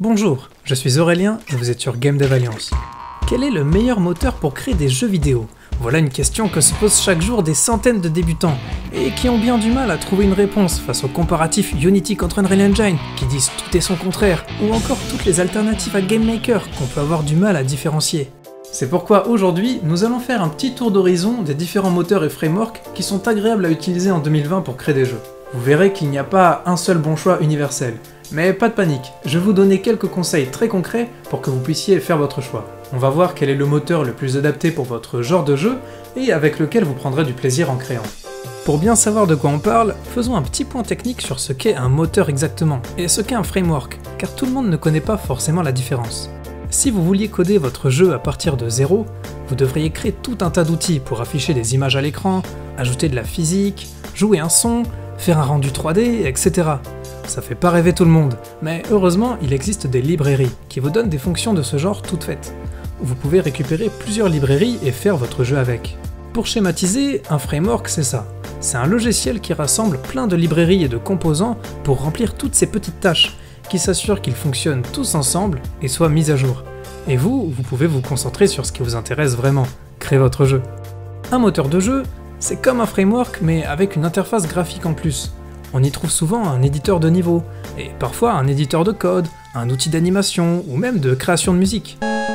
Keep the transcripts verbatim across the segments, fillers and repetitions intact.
Bonjour, je suis Aurélien et vous êtes sur Game Dev Alliance. Quel est le meilleur moteur pour créer des jeux vidéo? Voilà une question que se posent chaque jour des centaines de débutants, et qui ont bien du mal à trouver une réponse face aux comparatifs Unity contre Unreal Engine, qui disent tout et son contraire, ou encore toutes les alternatives à GameMaker qu'on peut avoir du mal à différencier. C'est pourquoi aujourd'hui, nous allons faire un petit tour d'horizon des différents moteurs et frameworks qui sont agréables à utiliser en deux mille vingt pour créer des jeux. Vous verrez qu'il n'y a pas un seul bon choix universel. Mais pas de panique, je vais vous donner quelques conseils très concrets pour que vous puissiez faire votre choix. On va voir quel est le moteur le plus adapté pour votre genre de jeu et avec lequel vous prendrez du plaisir en créant. Pour bien savoir de quoi on parle, faisons un petit point technique sur ce qu'est un moteur exactement et ce qu'est un framework, car tout le monde ne connaît pas forcément la différence. Si vous vouliez coder votre jeu à partir de zéro, vous devriez créer tout un tas d'outils pour afficher des images à l'écran, ajouter de la physique, jouer un son, faire un rendu trois D, et cetera. Ça fait pas rêver tout le monde, mais heureusement il existe des librairies qui vous donnent des fonctions de ce genre toutes faites. Vous pouvez récupérer plusieurs librairies et faire votre jeu avec. Pour schématiser, un framework c'est ça. C'est un logiciel qui rassemble plein de librairies et de composants pour remplir toutes ces petites tâches, qui s'assurent qu'ils fonctionnent tous ensemble et soient mis à jour. Et vous, vous pouvez vous concentrer sur ce qui vous intéresse vraiment, créer votre jeu. Un moteur de jeu, c'est comme un framework mais avec une interface graphique en plus. On y trouve souvent un éditeur de niveau, et parfois un éditeur de code, un outil d'animation, ou même de création de musique.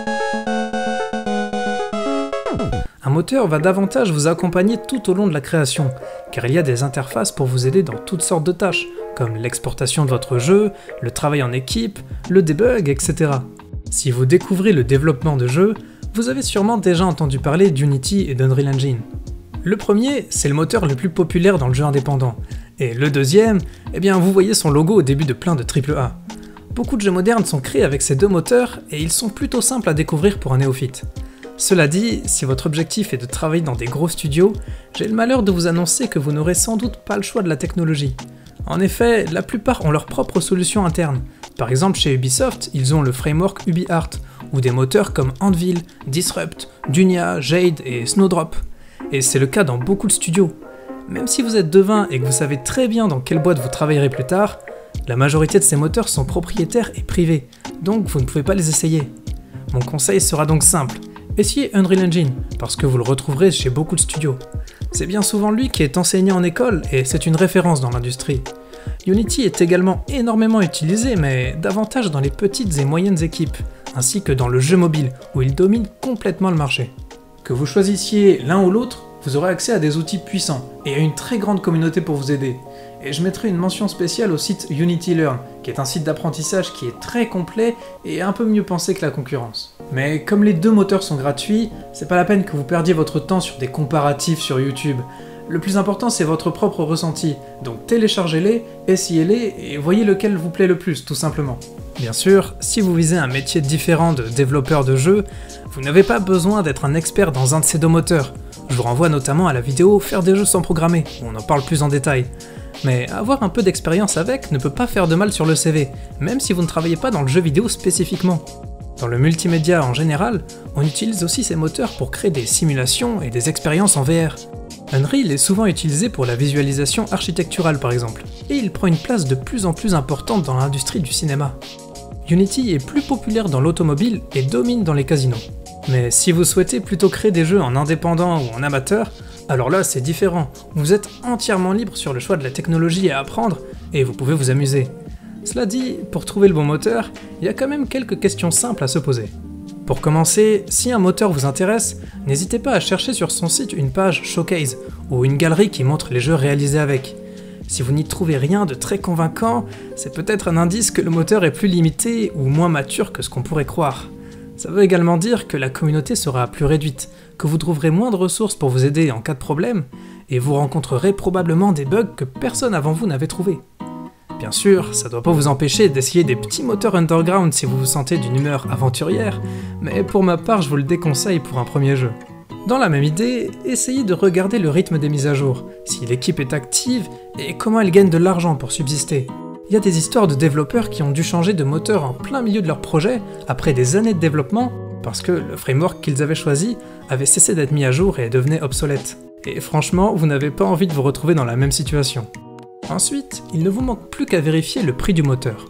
Un moteur va davantage vous accompagner tout au long de la création, car il y a des interfaces pour vous aider dans toutes sortes de tâches, comme l'exportation de votre jeu, le travail en équipe, le debug, et cetera. Si vous découvrez le développement de jeux, vous avez sûrement déjà entendu parler d'Unity et d'Unreal Engine. Le premier, c'est le moteur le plus populaire dans le jeu indépendant, et le deuxième, eh bien vous voyez son logo au début de plein de triple A. Beaucoup de jeux modernes sont créés avec ces deux moteurs, et ils sont plutôt simples à découvrir pour un néophyte. Cela dit, si votre objectif est de travailler dans des gros studios, j'ai le malheur de vous annoncer que vous n'aurez sans doute pas le choix de la technologie. En effet, la plupart ont leur propre solution interne. Par exemple chez Ubisoft, ils ont le framework UbiArt, ou des moteurs comme Anvil, Disrupt, Dunia, Jade et Snowdrop. Et c'est le cas dans beaucoup de studios. Même si vous êtes devin et que vous savez très bien dans quelle boîte vous travaillerez plus tard, la majorité de ces moteurs sont propriétaires et privés, donc vous ne pouvez pas les essayer. Mon conseil sera donc simple, essayez Unreal Engine, parce que vous le retrouverez chez beaucoup de studios. C'est bien souvent lui qui est enseigné en école et c'est une référence dans l'industrie. Unity est également énormément utilisé, mais davantage dans les petites et moyennes équipes, ainsi que dans le jeu mobile, où il domine complètement le marché. Que vous choisissiez l'un ou l'autre, vous aurez accès à des outils puissants et à une très grande communauté pour vous aider. Et je mettrai une mention spéciale au site Unity Learn, qui est un site d'apprentissage qui est très complet et un peu mieux pensé que la concurrence. Mais comme les deux moteurs sont gratuits, c'est pas la peine que vous perdiez votre temps sur des comparatifs sur YouTube. Le plus important c'est votre propre ressenti, donc téléchargez-les, essayez-les et voyez lequel vous plaît le plus, tout simplement. Bien sûr, si vous visez un métier différent de développeur de jeux, vous n'avez pas besoin d'être un expert dans un de ces deux moteurs. Je vous renvoie notamment à la vidéo « Faire des jeux sans programmer » où on en parle plus en détail. Mais avoir un peu d'expérience avec ne peut pas faire de mal sur le C V, même si vous ne travaillez pas dans le jeu vidéo spécifiquement. Dans le multimédia en général, on utilise aussi ces moteurs pour créer des simulations et des expériences en V R. Unreal est souvent utilisé pour la visualisation architecturale par exemple, et il prend une place de plus en plus importante dans l'industrie du cinéma. Unity est plus populaire dans l'automobile et domine dans les casinos. Mais si vous souhaitez plutôt créer des jeux en indépendant ou en amateur, alors là c'est différent, vous êtes entièrement libre sur le choix de la technologie à apprendre et vous pouvez vous amuser. Cela dit, pour trouver le bon moteur, il y a quand même quelques questions simples à se poser. Pour commencer, si un moteur vous intéresse, n'hésitez pas à chercher sur son site une page Showcase ou une galerie qui montre les jeux réalisés avec. Si vous n'y trouvez rien de très convaincant, c'est peut-être un indice que le moteur est plus limité ou moins mature que ce qu'on pourrait croire. Ça veut également dire que la communauté sera plus réduite, que vous trouverez moins de ressources pour vous aider en cas de problème, et vous rencontrerez probablement des bugs que personne avant vous n'avait trouvés. Bien sûr, ça doit pas vous empêcher d'essayer des petits moteurs underground si vous vous sentez d'une humeur aventurière, mais pour ma part je vous le déconseille pour un premier jeu. Dans la même idée, essayez de regarder le rythme des mises à jour, si l'équipe est active et comment elle gagne de l'argent pour subsister. Il y a des histoires de développeurs qui ont dû changer de moteur en plein milieu de leur projet, après des années de développement, parce que le framework qu'ils avaient choisi avait cessé d'être mis à jour et devenait obsolète. Et franchement, vous n'avez pas envie de vous retrouver dans la même situation. Ensuite, il ne vous manque plus qu'à vérifier le prix du moteur.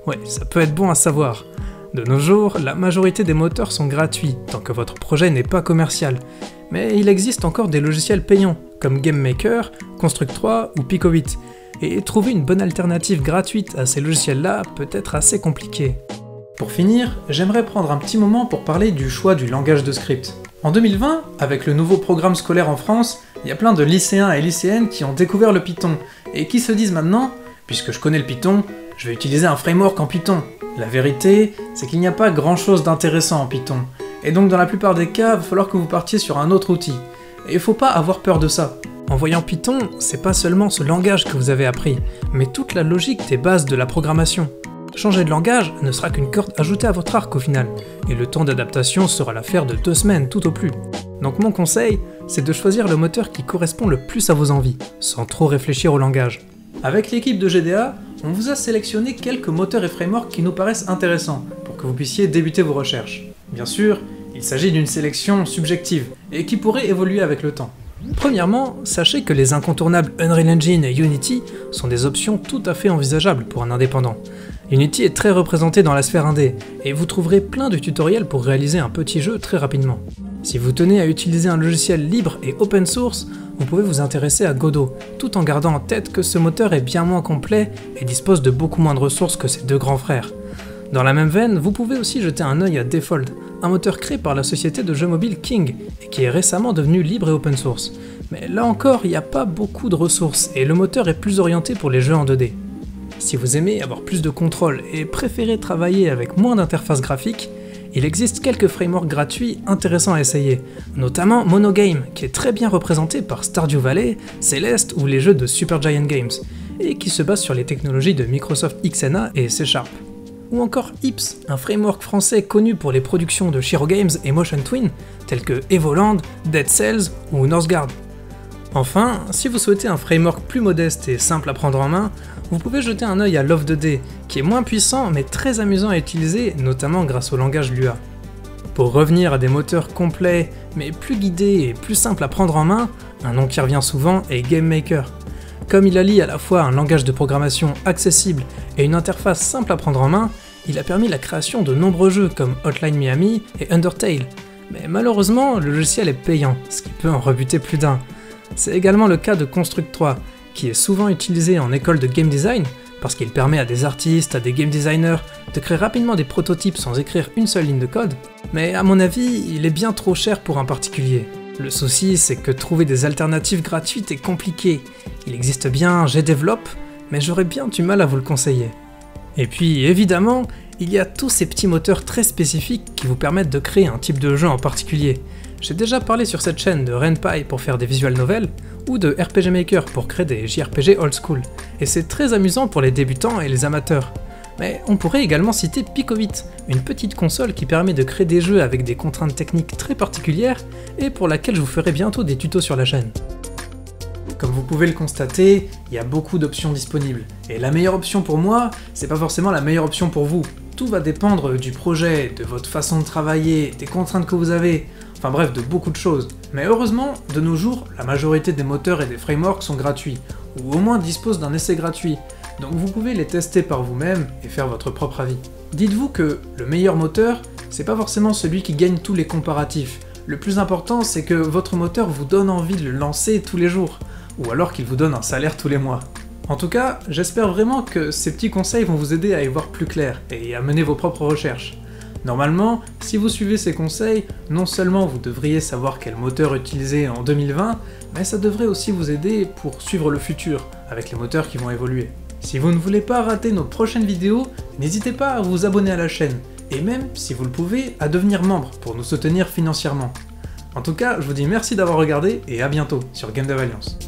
Ouais, ça peut être bon à savoir. De nos jours, la majorité des moteurs sont gratuits, tant que votre projet n'est pas commercial. Mais il existe encore des logiciels payants, comme GameMaker, Construct trois ou Pico huit. Et trouver une bonne alternative gratuite à ces logiciels-là peut être assez compliqué. Pour finir, j'aimerais prendre un petit moment pour parler du choix du langage de script. En deux mille vingt, avec le nouveau programme scolaire en France, il y a plein de lycéens et lycéennes qui ont découvert le Python, et qui se disent maintenant, puisque je connais le Python, je vais utiliser un framework en Python. La vérité, c'est qu'il n'y a pas grand chose d'intéressant en Python, et donc dans la plupart des cas, il va falloir que vous partiez sur un autre outil. Et il faut pas avoir peur de ça. En voyant Python, c'est pas seulement ce langage que vous avez appris, mais toute la logique des bases de la programmation. Changer de langage ne sera qu'une corde ajoutée à votre arc au final, et le temps d'adaptation sera l'affaire de deux semaines tout au plus. Donc mon conseil, c'est de choisir le moteur qui correspond le plus à vos envies, sans trop réfléchir au langage. Avec l'équipe de G D A, on vous a sélectionné quelques moteurs et frameworks qui nous paraissent intéressants, pour que vous puissiez débuter vos recherches. Bien sûr, il s'agit d'une sélection subjective, et qui pourrait évoluer avec le temps. Premièrement, sachez que les incontournables Unreal Engine et Unity sont des options tout à fait envisageables pour un indépendant. Unity est très représenté dans la sphère indé, et vous trouverez plein de tutoriels pour réaliser un petit jeu très rapidement. Si vous tenez à utiliser un logiciel libre et open source, vous pouvez vous intéresser à Godot, tout en gardant en tête que ce moteur est bien moins complet et dispose de beaucoup moins de ressources que ses deux grands frères. Dans la même veine, vous pouvez aussi jeter un œil à Defold, un moteur créé par la société de jeux mobiles King, et qui est récemment devenu libre et open source. Mais là encore, il n'y a pas beaucoup de ressources, et le moteur est plus orienté pour les jeux en deux D. Si vous aimez avoir plus de contrôle et préférez travailler avec moins d'interface graphique, il existe quelques frameworks gratuits intéressants à essayer, notamment Monogame, qui est très bien représenté par Stardew Valley, Celeste ou les jeux de Supergiant Games, et qui se base sur les technologies de Microsoft X N A et C Sharp. Ou encore Ips, un framework français connu pour les productions de Shiro Games et Motion Twin, tels que Evoland, Dead Cells ou Northgard. Enfin, si vous souhaitez un framework plus modeste et simple à prendre en main, vous pouvez jeter un œil à Love deux D, qui est moins puissant mais très amusant à utiliser, notamment grâce au langage Lua. Pour revenir à des moteurs complets, mais plus guidés et plus simples à prendre en main, un nom qui revient souvent est GameMaker. Comme il allie à la fois un langage de programmation accessible et une interface simple à prendre en main, il a permis la création de nombreux jeux comme Hotline Miami et Undertale. Mais malheureusement, le logiciel est payant, ce qui peut en rebuter plus d'un. C'est également le cas de Construct trois, qui est souvent utilisé en école de game design, parce qu'il permet à des artistes, à des game designers, de créer rapidement des prototypes sans écrire une seule ligne de code, mais à mon avis, il est bien trop cher pour un particulier. Le souci, c'est que trouver des alternatives gratuites est compliqué. Il existe bien Gdevelop, mais j'aurais bien du mal à vous le conseiller. Et puis, évidemment, il y a tous ces petits moteurs très spécifiques qui vous permettent de créer un type de jeu en particulier. J'ai déjà parlé sur cette chaîne de Ren'Py pour faire des visual novels, ou de R P G Maker pour créer des J R P G old school, et c'est très amusant pour les débutants et les amateurs. Mais on pourrait également citer Pico huit, une petite console qui permet de créer des jeux avec des contraintes techniques très particulières, et pour laquelle je vous ferai bientôt des tutos sur la chaîne. Comme vous pouvez le constater, il y a beaucoup d'options disponibles, et la meilleure option pour moi, c'est pas forcément la meilleure option pour vous. Tout va dépendre du projet, de votre façon de travailler, des contraintes que vous avez, enfin bref, de beaucoup de choses. Mais heureusement, de nos jours, la majorité des moteurs et des frameworks sont gratuits, ou au moins disposent d'un essai gratuit, donc vous pouvez les tester par vous-même et faire votre propre avis. Dites-vous que le meilleur moteur, c'est pas forcément celui qui gagne tous les comparatifs. Le plus important, c'est que votre moteur vous donne envie de le lancer tous les jours, ou alors qu'il vous donne un salaire tous les mois. En tout cas, j'espère vraiment que ces petits conseils vont vous aider à y voir plus clair et à mener vos propres recherches. Normalement, si vous suivez ces conseils, non seulement vous devriez savoir quel moteur utiliser en deux mille vingt, mais ça devrait aussi vous aider pour suivre le futur, avec les moteurs qui vont évoluer. Si vous ne voulez pas rater nos prochaines vidéos, n'hésitez pas à vous abonner à la chaîne, et même, si vous le pouvez, à devenir membre pour nous soutenir financièrement. En tout cas, je vous dis merci d'avoir regardé et à bientôt sur Game Dev Alliance.